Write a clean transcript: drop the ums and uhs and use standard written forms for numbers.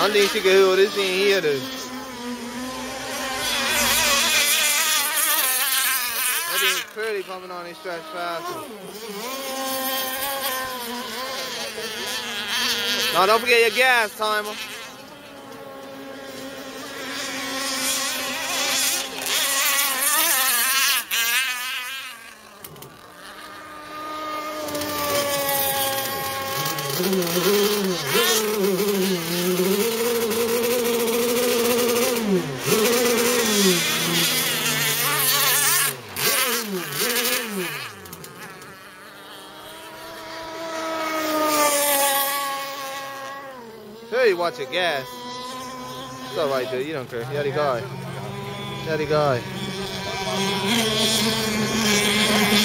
I don't think she can hear this. She ain't hear this. That thing's clearly pumping on these stretch faster. No, don't forget your gas timer. Hey, you watch your gas. It's alright, dude. You don't care. You're the guy. You're the guy.